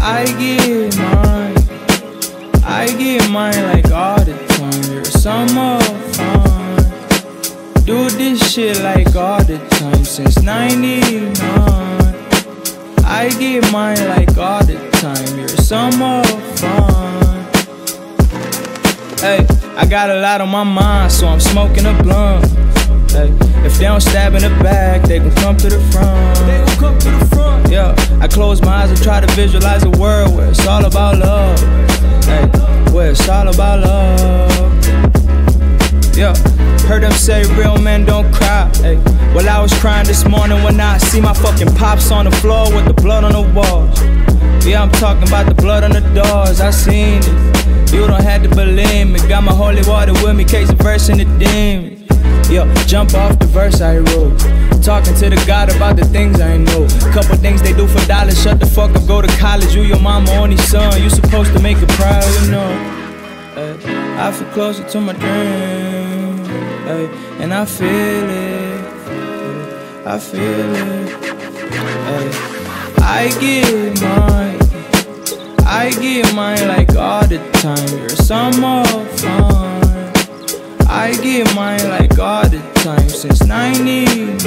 I get mine like all the time. You're some more fun. Do this shit like all the time since 99. I get mine like all the time. You're some more fun. Hey, I got a lot on my mind, so I'm smoking a blunt. Hey, if they don't stab in the back, they gon' come to the front. Yeah, I close my eyes and try to visualize a world where it's all about love. Hey, where it's all about love. Yeah, heard them say real men don't cry. Hey, well I was crying this morning when I see my fucking pops on the floor with the blood on the walls. Yeah, I'm talking about the blood on the doors. I seen it. You don't have to believe me. Got my holy water with me, case of verse in the demons. Yo, jump off the verse I wrote. Talking to the God about the things I know. Couple things they do for dollars. Shut the fuck up, go to college. You your mama only son. You supposed to make her proud, you know. I feel closer to my dream. And I feel it. I feel it. I get mine like all the time. You're some more fun. I get mine like all the time since 99.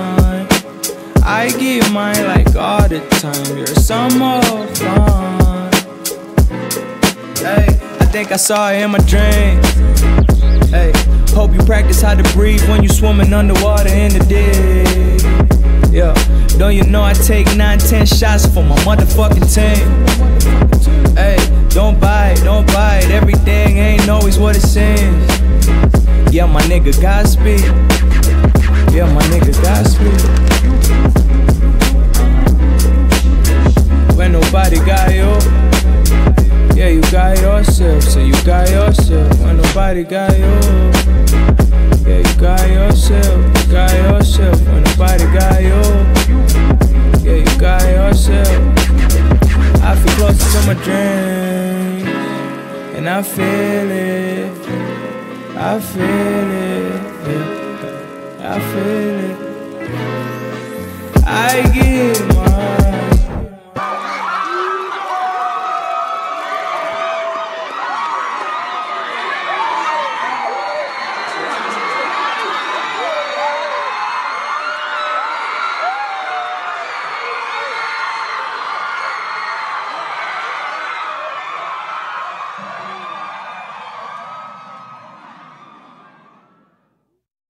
I get mine like all the time. You're some more fun. Hey, I think I saw it in my dream. Hey, hope you practice how to breathe when you swimming underwater in the deep. Yeah, don't you know I take 9-10 shots for my motherfucking team. Hey, don't bite, everything ain't always what it seems. Yeah, my nigga Godspeed. Yeah, my nigga Godspeed. When nobody got you, yeah, you got yourself. So you got yourself. When nobody got you, yeah, you got yourself. You got yourself. When nobody got you, yeah, you got yourself. I feel closer to my dream, and I feel it. I feel it, yeah. I feel it. I get